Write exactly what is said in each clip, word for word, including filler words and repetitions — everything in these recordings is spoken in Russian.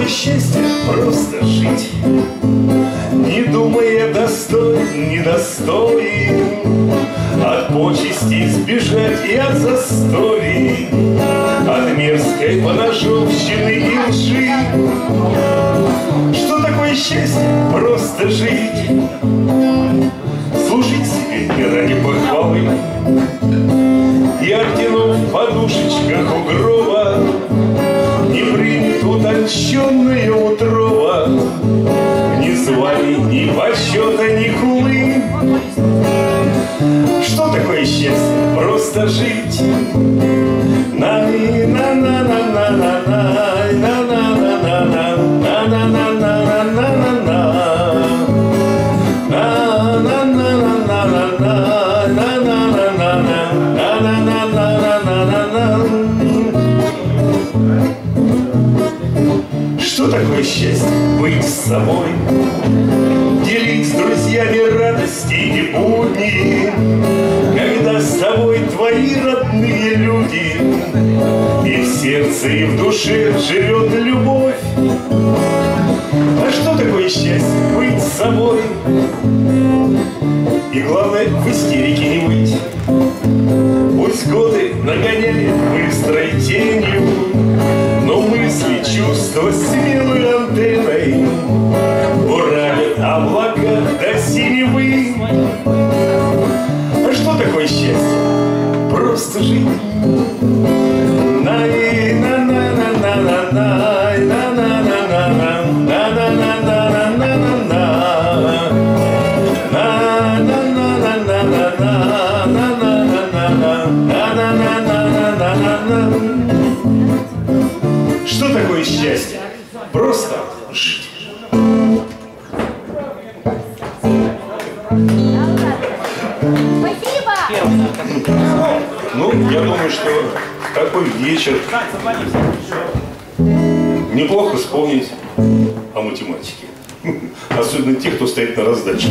такое счастье просто жить, не думая достоин, недостоин, от почести сбежать и от застолий, от мерзкой поножовщины и лжи. Что такое счастье? Просто жить, служить себе не ради похвалы, и орденов в подушечках у гроба не примет утонченная утрова, ни званий, ни почета, ни хулы. Что такое счастье? Просто жить. Что такое счастье? Быть с собой, делить с друзьями радости и будни, когда с тобой твои родные люди, и в сердце, и в душе живет любовь. А что такое счастье? Быть с собой, и главное, в истерике не быть. Пусть годы нагоняли быстрой тенью, но мысли, чувства смелой антенной буравят облака до синевы. А что такое счастье? Просто жить. Что такое счастье? Просто жить. Спасибо! Ну, я думаю, что такой вечер неплохо вспомнить о математике. Особенно тех, кто стоит на раздаче.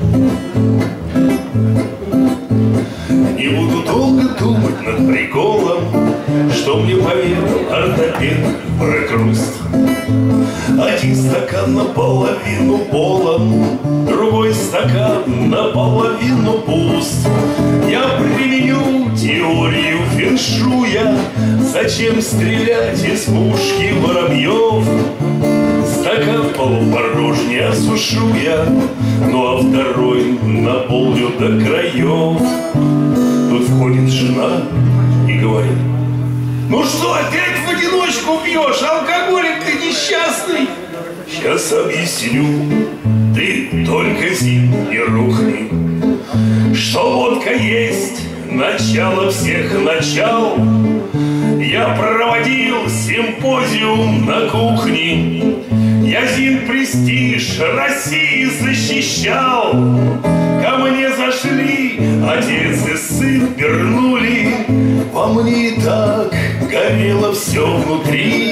Не буду долго думать над приколом, что мне поведал ортопед про хруст. Один стакан наполовину полон, другой стакан наполовину пуст. Я применю теорию феншуя, зачем стрелять из пушки воробьев? Стакан полупорожний осушу я, ну а второй наполню до краев. Тут входит жена и говорит: ну что, опять в одиночку пьешь? Алкоголик ты несчастный. Сейчас объясню, ты только зим не рухни, что водка есть начало всех начал. Я проводил симпозиум на кухне, я зим престиж России защищал. Ко мне зашли отец и сын, вернули, во мне и так горело все внутри.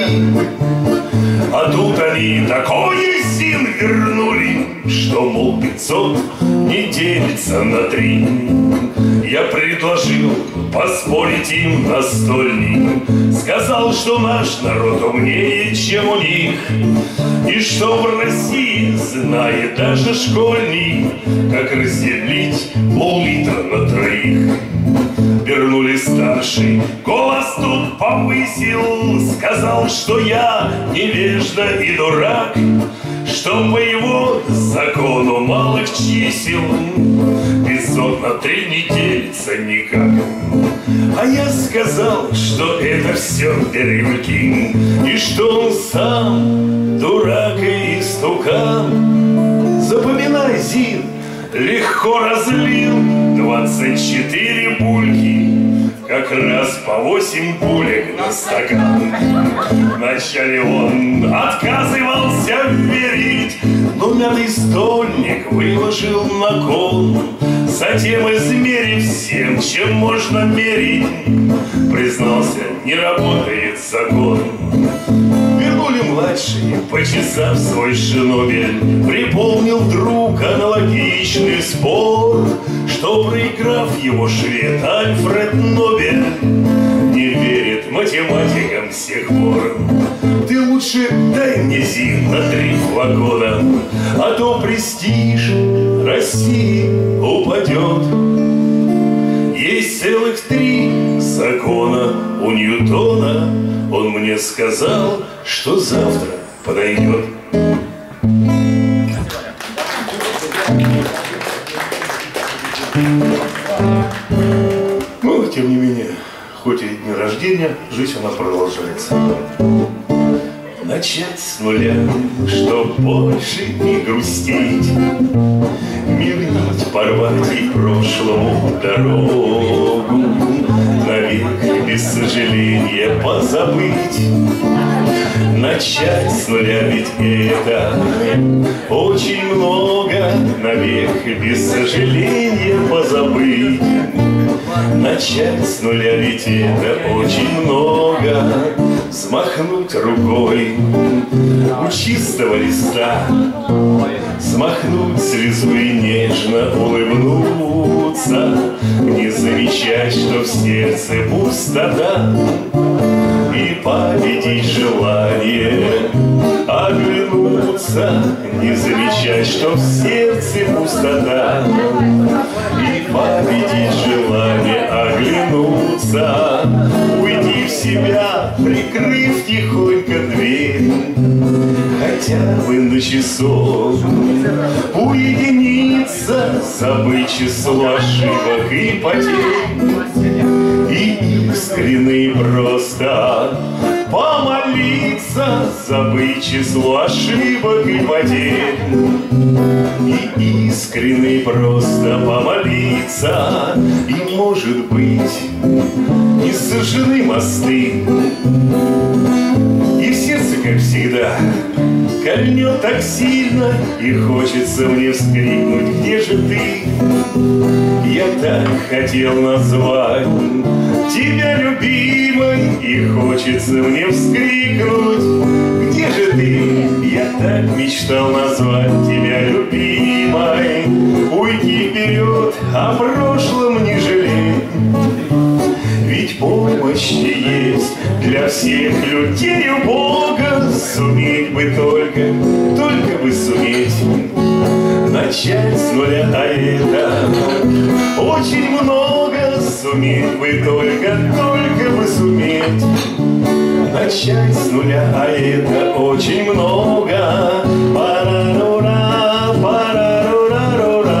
А тут они такой зин вернули, что, мол, пятьсот не делится на три. Я предложил поспорить им настольник, сказал, что наш народ умнее, чем у них, и что в России знает даже школьник, как разделить пол-литра на троих. Вернули старший, голос тут повысил, сказал, что я невежда и дурак, что по его закону малых чисел пятьсот на три не делится никак. А я сказал, что это все бирюльки, и что он сам дурак и истукан. Запоминай, Зин, легко разлил двадцать четыре бульки, как раз по восемь булек на стакан. Вначале он отказывался верить, но мятый стольник выложил на кон. Затем, измерив всем, чем можно мерить, признался, не работает закон. Вернули младший, почесав свой шинобель, припомнил вдруг аналогичный спор, что, проиграв его швед Альфред Нобель, не верит математикам с тех пор. Ты лучше дай мне бензин на три флакона, а то престиж России упадет. Есть целых три закона у Ньютона. Он мне сказал, что завтра подойдет. Но, тем не менее, хоть и дни рождения, жизнь она продолжается. Начать с нуля, чтоб больше не грустить, мир нить порвать и прошлому дорогу, навек без сожаления позабыть. Начать с нуля, ведь это очень много, навек без сожаления позабыть. Начать с нуля, ведь это очень много, взмахнуть рукой у чистого листа, смахнуть слезу и нежно улыбнуться, не замечать, что в сердце пустота, и победить желание оглянуться, не замечать, что в сердце пустота, и победить желание оглянуться, уйти в себя, прикрыв тихонько дверь, хотя бы на часок уединиться, забыть число ошибок и потерь, и искренне просто помолиться, забыть число ошибок и потерь, и искренне просто помолиться, и, может быть, не сожжены мосты, и в сердце, как всегда, кольнет так сильно, и хочется мне вскрикнуть: где же ты? Я так хотел назвать тебя любимой, и хочется мне вскрикнуть: где же ты? Я так мечтал назвать тебя любимой, уйти вперед, о прошлом не жалеть. Ведь помощь есть для всех людей у Бога, суметь бы только, только бы суметь начать с нуля, а это очень много, суметь бы только, только бы суметь начать с нуля, а это очень много. Пара-рура, пара-рура-рура,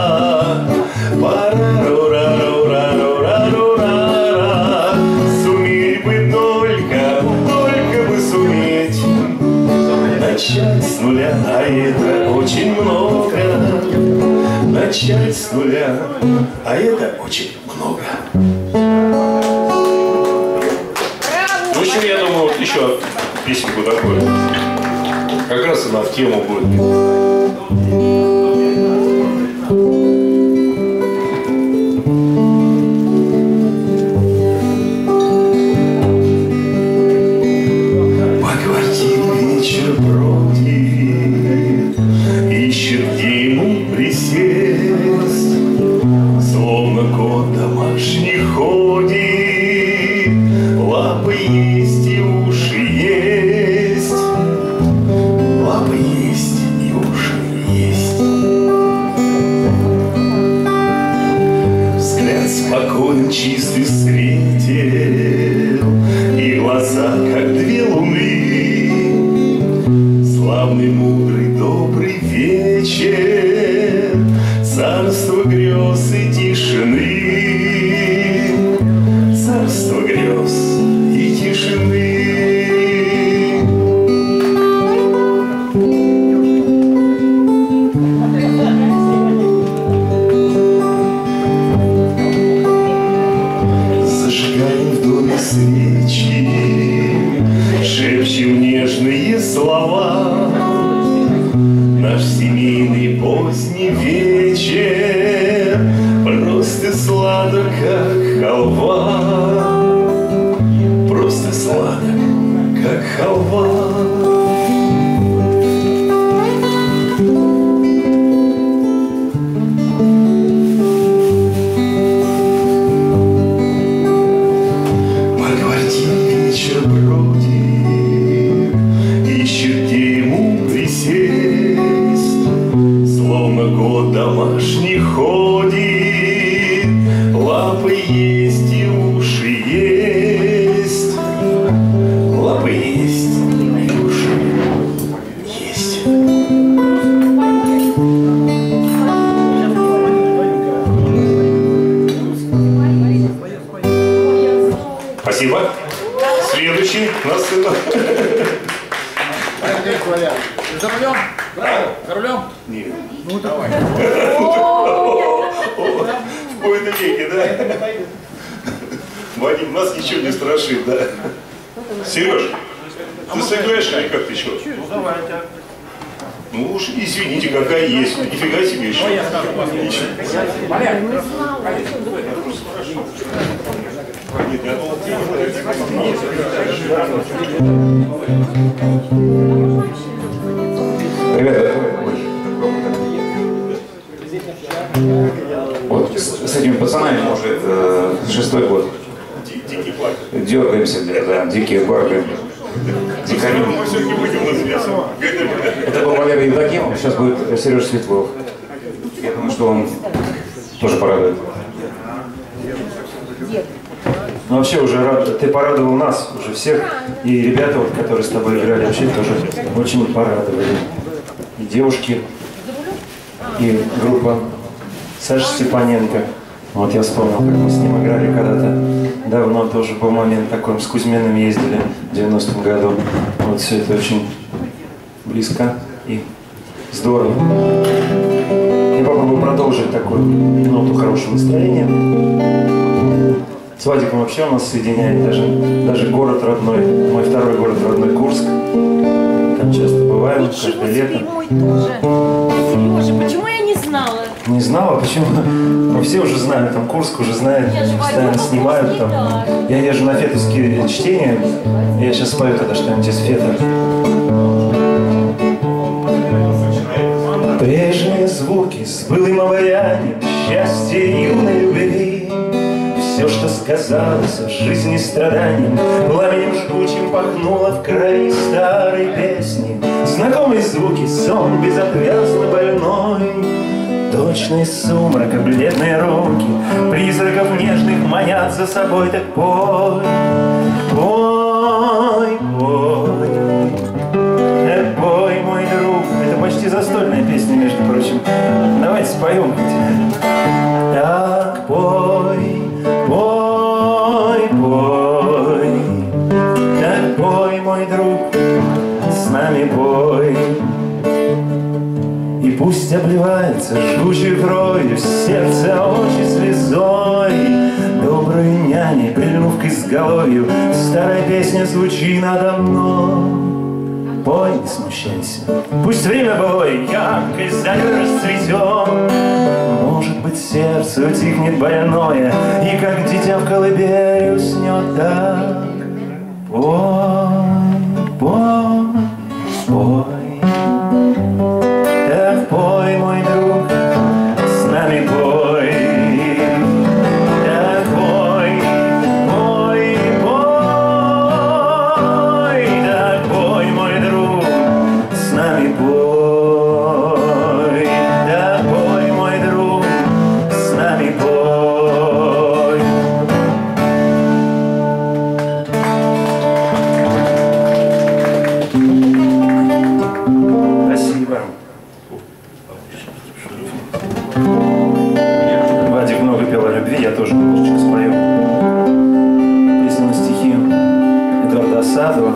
пара-рура-рура-рура-рура. Суметь бы только, только бы суметь начать с нуля, а это очень много. Начать с нуля, а это очень много. В общем, я думаю, вот еще песенку такую. Как раз она в тему будет. Чистый светил, и глаза, как две луны. Славный, мудрый, добрый вечер, царство грез и тишины, царство грез и тишины. Свечи, шепчем нежные слова, наш семейный поздний вечер просто сладок, как халва, просто сладок, как халва. Вечер бродит, ищет Спасибо. Следующий на сцену. За рулем? За рулем? Нет. Ну давай. В кои-то веке, да? Вадим, нас ничего не страшит, да? Сереж, ты сыграешь или как ты еще? Ну давайте. Ну уж извините, какая есть. Нифига себе еще. Ребята, вот с, с этими пацанами, может, э, шестой год. Дикий парк. Дергаемся, да, дикие парки. Дикари. Мы все-таки выйдем на связь. Это был Валерий Евдокимов, сейчас будет Сережа Светлов. Я думаю, что он тоже порадует. Ну вообще уже рад, ты порадовал нас, уже всех, и ребята, вот, которые с тобой играли, вообще тоже очень порадовали. И девушки, и группа Саши Степаненко. Вот я вспомнил, как мы с ним играли когда-то. Давно тоже был момент такой, с Кузьминым ездили в девяностом году. Вот все это очень близко и здорово. Я попробую продолжить такую ноту хорошего настроения. С Вадиком вообще у нас соединяет даже, даже город родной, мой второй город родной Курск. Там часто бываем, Ничего каждое себе, лето. мой тоже. Сережа, почему я не знала? Не знала, почему? Ну, все уже знают, там Курск уже знает, Я же постоянно Вадима снимают там. Курский, да. Я езжу на фетовские чтения, я сейчас спою тогда что-нибудь из фета. Прежние звуки с былым обаянием счастья юной любви. Все, что сказалось в жизни страданием, пламенем жгучим пахнуло в крови старой песни. Знакомые звуки, сон безотвязно больной, точно из сумрака бледные руки призраков нежных манят за собой. Так пой, пой, пой, так пой, мой друг. Это почти застольная песня, между прочим. Давайте споем хоть. Так пой, пой, пой, так пой, мой друг, с нами пой. И пусть обливается жгучей кровью сердце очи слезой, доброй няне, прильнув к изголовью, старая песня звучит надо мной. Пой, не смущайся, пусть время былое яркой зарей расцветет. Может быть, сердце утихнет больное, и как дитя в колыбель уснет. Так пой, пой, пой, так пой, мой друг, с нами пой. Так пой, пой, пой, так пой, мой друг, с нами пой. Так пой, мой друг, с нами пой. Спасибо. Вадик много пел о любви, я тоже немножечко спою. Песня на стихи Эдуарда Асадова.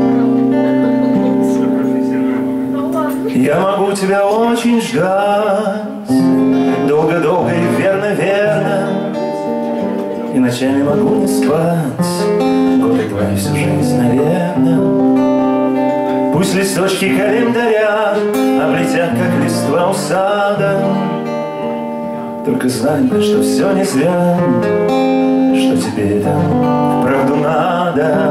Я могу тебя очень ждать, долго-долго и верно-верно, и ночами могу не спать, годы твои всю жизнь, наверное. Пусть листочки календаря облетят, как листва у сада, только знай, что все не зря, что тебе это вправду надо.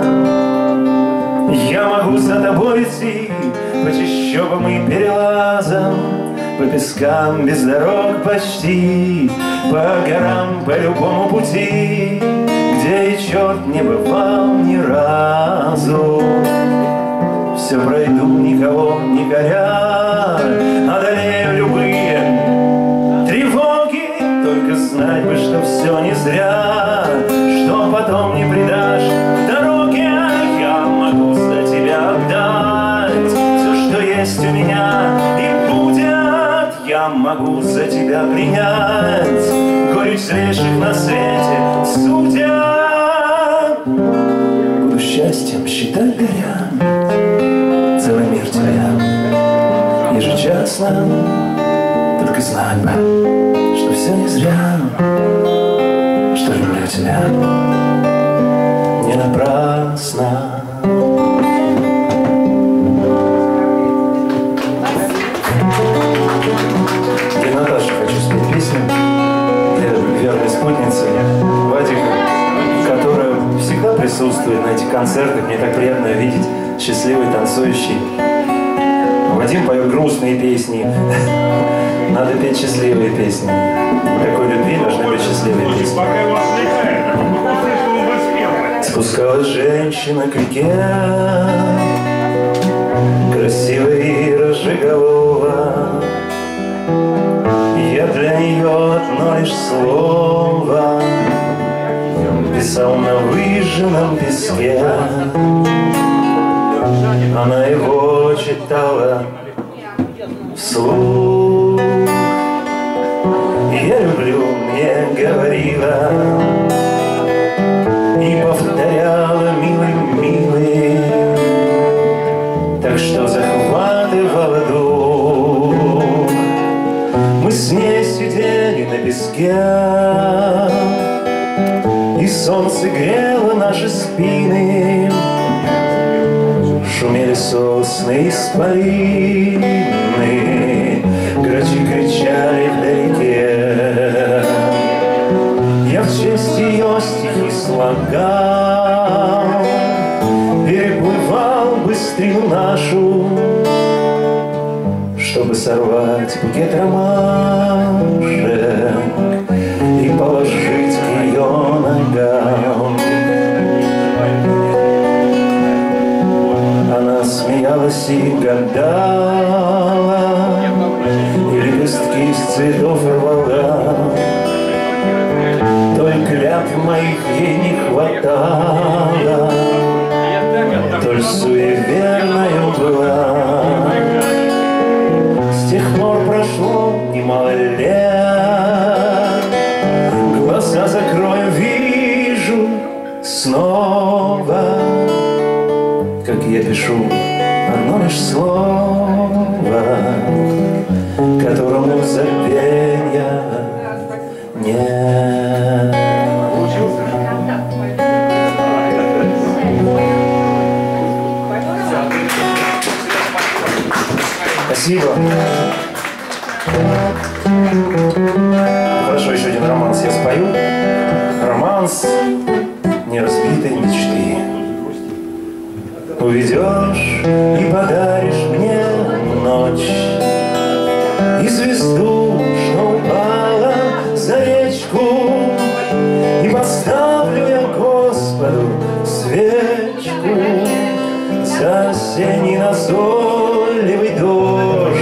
Я могу за тобой идти по чащобам и перелазам, по пескам без дорог почти, по горам, по любому пути, где и черт не бывал ни разу. Все пройду, никого не горя, одолею любые тревоги, только знать бы, что все не зря, что потом не предашь дороги. Я могу за тебя отдать все, что есть у меня, и будет. Я могу за тебя принять горечь злейших на свете судя. счастьем считать горя, целый мир теряем ежечасно. Только знать бы, что все не зря, что люблю тебя не напрасно. Для Наташи хочу спеть песню, для верной спутницы Вадика, которая всегда присутствует на этих концертах. Мне так приятно видеть счастливый, танцующий. Вадим поет грустные песни. Надо петь счастливые песни. В такой любви должны быть счастливые песни. Спускалась женщина к реке, красивая и рыжеголова. Я для нее одно лишь слово писал на выжженном песке. Она его читала вслух. Я люблю, мне говорила и повторяла, милый, милый, так что захватывала дух. Мы с ней сидели на песке, и солнце грело наши спины. Шумели сосны исполины, грачи кричали вдалеке. Я в честь ее стихи слагал, переплывал быстрее нашу, чтобы сорвать букет ромашек и положить к ее ногам. Она смеялась и гадала, и лепестки из цветов рвала. Только клятв моих ей не хватало, толь суеверною была. С тех пор прошло немало лет, глаза закрою, вижу снова, как я пишу одно лишь слово, которому забвенья нет. Спасибо. Хорошо, еще один романс я спою. Романс неразбитой мечты. Уведешь и подаришь мне ночь и звезду, что упала за речку, и поставлю я Господу свечку за осенний назойливый дождь,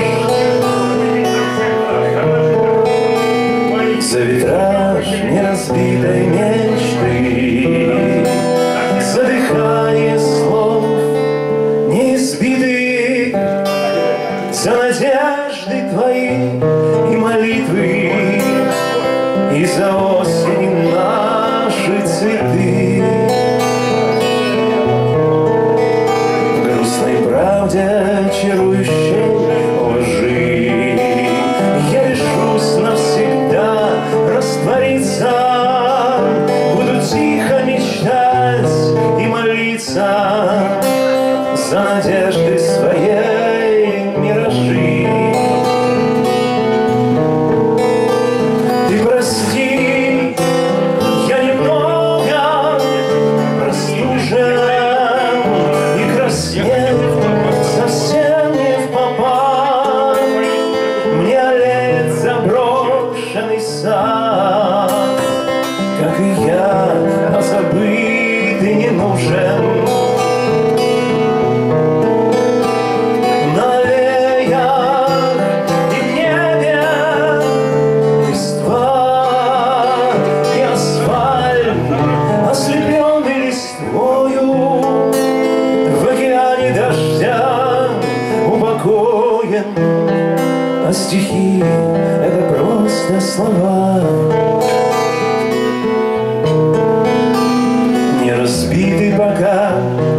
за витраж неразбитой мечты, за дыхание слов неизбитых, за надежды твои и молитвы, и за осень наши цветы. В грустной правде чарующей лжи я решусь навсегда раствориться, буду тихо мечтать и молиться за надежды своей миражи. Ты прости, я немного простужен и краснею, совсем не впопад. Мне олеет заброшенный сад, как и я, а забытый не нужен. На аллеях и в небе листва и асфальт, ослепленный листвою, в океане дождя упокоен, а стихи — это просто слова. Не разбитый пока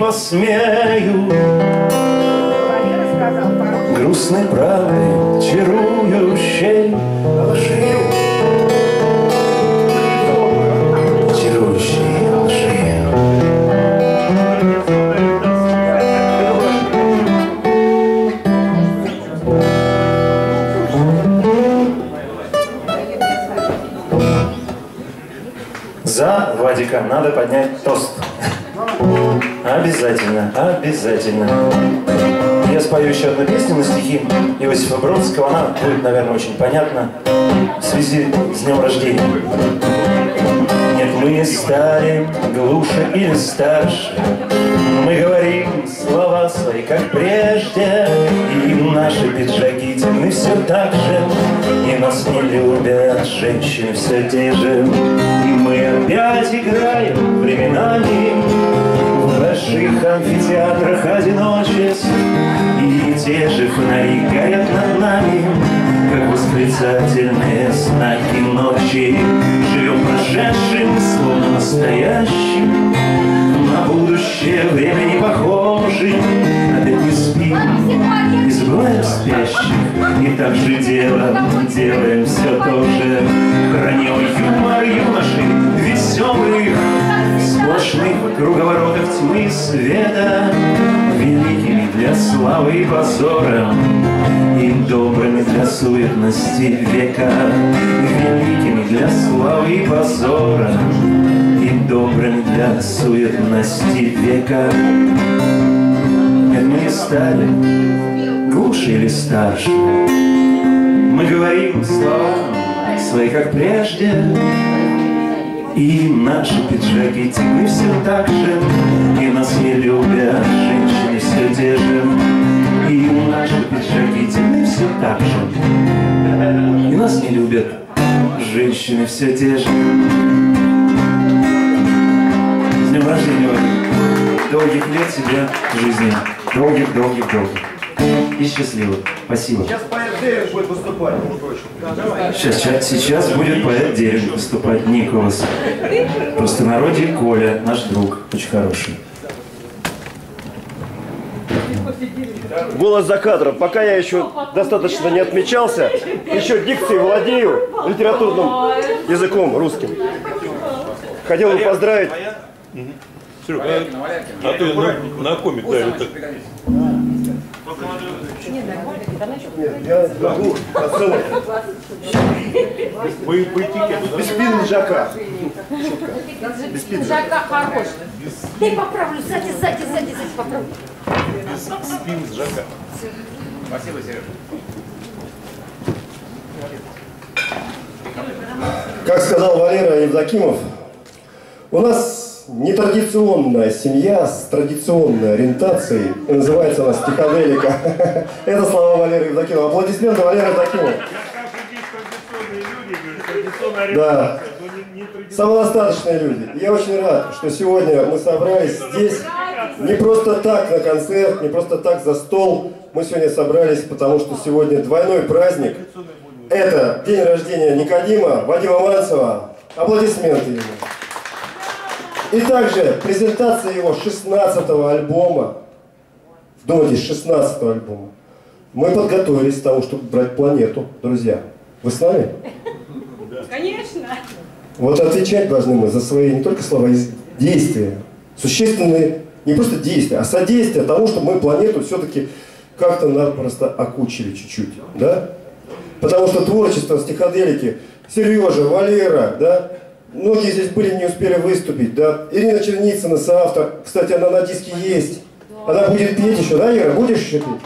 посмею. Грустной правдой, чарующей лжи, чарующей лжи. За Вадика надо поднять тост. Обязательно, обязательно. Я спою еще одну песню на стихи Иосифа Бродского. Она будет, наверное, очень понятна в связи с днем рождения. Нет, мы не стали глуше или старше. Мы говорим слова свои, как прежде. И наши пиджаки темны все так же. И нас не любят женщины все те же. И мы опять играем временами в больших амфитеатрах одиночеств. И те же фонари горят над нами, как восклицательные знаки ночи. Живем прошедшим, словно настоящим, на будущее время не похожи. Опять не спим и забываем спящих, и так же делаем, делаем все то же. Храним юмор юношей веселых, сплошных круговоротов тьмы и света, великими для славы и позора, и добрыми для суетности века. Великими для славы и позора, и добрыми для суетности века. Нет, мы не стали глуше или старше. Мы говорим слова свои, как прежде. И наши пиджаки темны все так же. И нас не любят женщины все те же. И наши пиджаки темны все так же. И нас не любят женщины все те же. С днем рождения, Вадик. Долгих лет тебе в жизни. Долгих-долгих-долгих. И счастливых. Спасибо. Сейчас поэт Деринг будет выступать. Сейчас, сейчас, сейчас будет поэт Деринг выступать, Николас. В простонародье Коля, наш друг, очень хороший. Голос за кадром. Пока я еще достаточно не отмечался, еще дикцией владею, литературным языком русским. Хотел бы поздравить. Серега, а ты на, на комик, да, это... Я могу отсылать. Без пинжака. Без пинжака хорош. Дай поправлю, сзади, сзади, сзади, сзади поправлю. Без пинжака. Спасибо, Сережа. Как сказал Валера Евдокимов, у нас нетрадиционная семья с традиционной ориентацией, и называется она стиходелика. Это слова Валеры Евдокимова. Аплодисменты Валеры Евдокимова. Да, самодостаточные люди. Я очень рад, что сегодня мы собрались здесь не просто так на концерт, не просто так за стол. Мы сегодня собрались, потому что сегодня двойной праздник. Это день рождения Никодима Вадима Мальцева. Аплодисменты ему. И также презентация его шестнадцатого альбома. Вдумайтесь, шестнадцатого альбома. Мы подготовились к тому, чтобы брать планету, друзья. Вы с нами? Конечно. Вот отвечать должны мы за свои не только слова, и действия. Существенные, не просто действия, а содействие тому, чтобы мы планету все-таки как-то напросто окучили чуть-чуть. Да? Потому что творчество стиходелики, Сережа, Валера, да, многие здесь были, не успели выступить, да. Ирина Черницына, соавтор, кстати, она на диске есть. Она будет петь еще, да, Ира? Будешь еще петь?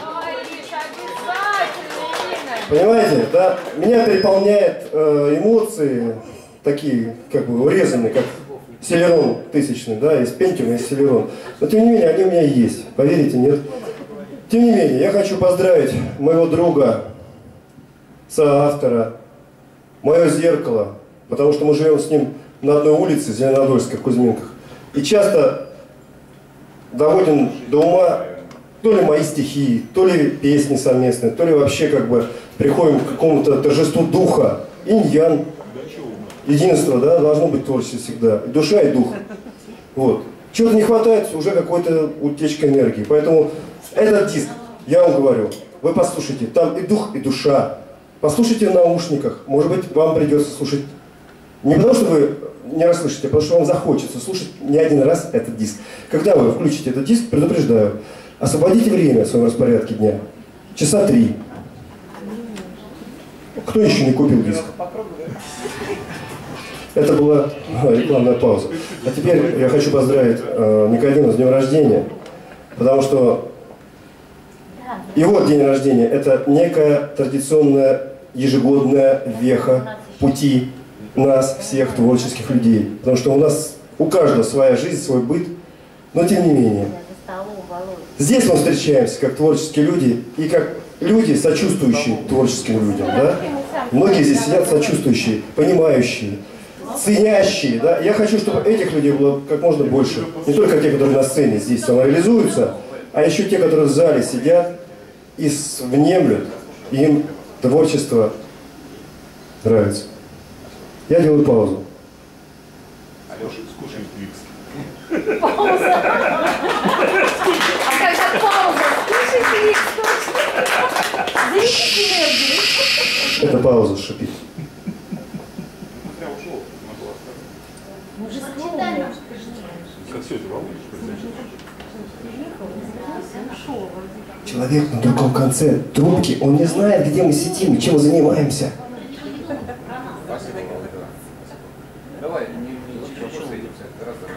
Понимаете, да? Меня переполняет э, эмоции такие, как бы урезанные, как Селерон тысячный, да, из Пентиума, из Селерон. Но тем не менее, они у меня есть, поверите, нет? Тем не менее, я хочу поздравить моего друга, соавтора, мое зеркало, потому что мы живем с ним на одной улице, Зеленодольской, в Кузьминках. И часто доводим до ума то ли мои стихи, то ли песни совместные, то ли вообще как бы приходим к какому-то торжеству духа. Инь-ян, единство, да, должно быть творчество всегда. И душа, и дух. Вот. чего-то не хватает, уже какой-то утечка энергии. Поэтому этот диск, я вам говорю, вы послушайте, там и дух, и душа. Послушайте в наушниках, может быть, вам придется слушать не потому, что вы не расслышите, а потому что вам захочется слушать не один раз этот диск. Когда вы включите этот диск, предупреждаю, освободите время в своем распорядке дня. Часа три. Кто еще не купил диск? Это была рекламная пауза. А теперь я хочу поздравить э, Никодима с днем рождения, потому что его день рождения – это некая традиционная ежегодная веха пути нас, всех творческих людей. Потому что у нас, у каждого своя жизнь, свой быт, но тем не менее. Здесь мы встречаемся как творческие люди и как люди, сочувствующие творческим людям. Да? Многие здесь сидят сочувствующие, понимающие, ценящие. Да? Я хочу, чтобы этих людей было как можно больше. Не только те, которые на сцене здесь самореализуются, а еще те, которые в зале сидят и внемлют, и им творчество нравится. Я делаю паузу. Алеша, скушай Твикс. Пауза. А когда пауза, скушай Твикс, точно. Заведите энергию. Это пауза шипит. Я ушел, она была оставлена. Мы же сочетаем. Как все это волнуешь? Человек на другом конце трубки, он не знает, где мы сидим и чем мы занимаемся. Давай, не, не чуть-чуть сойдемся. Раз, два,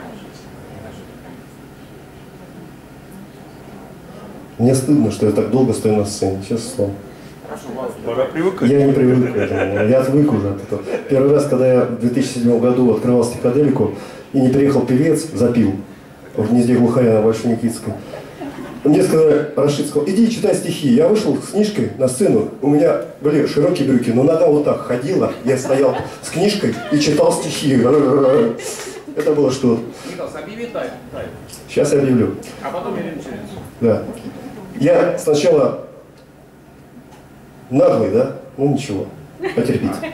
Мне стыдно, что я так долго стою на сцене, честное слово. Пора привыкать. Я не привык к этому, я отвык уже от этого. Первый раз, когда я в две тысячи седьмом году открывал стиходелику, и не приехал певец, запил в гнезде глухаря на Большой Никитской. Мне сказали, Рашид сказал, иди читай стихи. Я вышел с книжкой на сцену, у меня были широкие брюки, но нога вот так ходила, я стоял с книжкой и читал стихи. Это было что-то. Николас, объяви тайм. Сейчас я объявлю. А потом Елена Черенцова. Да. Я сначала наглый, да? Ну ничего, потерпите.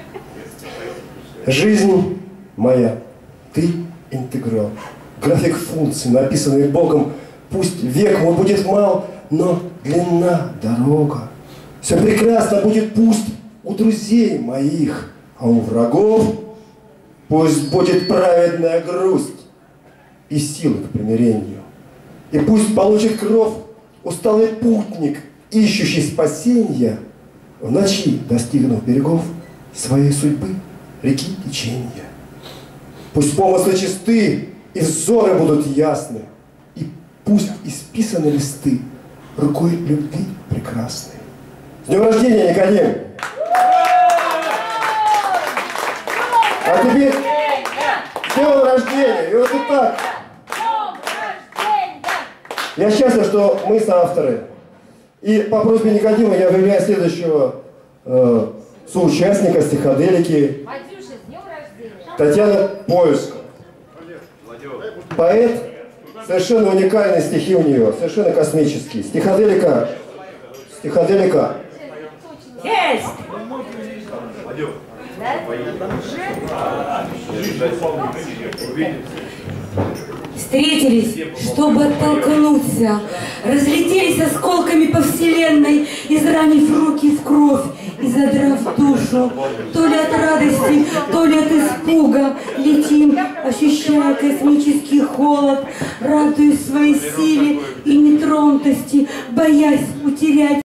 Жизнь моя, ты интеграл. График функций, написанный Богом, пусть век мой будет мал, но длинна дорога. Все прекрасно будет пусть у друзей моих, а у врагов пусть будет праведная грусть и силы к примирению. И пусть получит кровь усталый путник, ищущий спасения, в ночи достигнув берегов своей судьбы реки течения. Пусть помыслы чисты и взоры будут ясны, и пусть исписаны листы рукой любви прекрасной. С днем рождения, Никодим! А теперь с днем рождения! И вот и так. Я счастлив, что мы соавторы. И по просьбе Никодима я объявляю следующего э, соучастника стиходелики Татьяна Поиск. Поэт, совершенно уникальные стихи у нее, совершенно космические. Стиходелика. Стиходелика. Есть! Встретились, чтобы оттолкнуться, разлетелись осколками по вселенной, изранив руки в кровь и задрав душу. То ли от радости, то ли от испуга летим, ощущая космический холод, радуясь своей силе и нетронутости, боясь утерять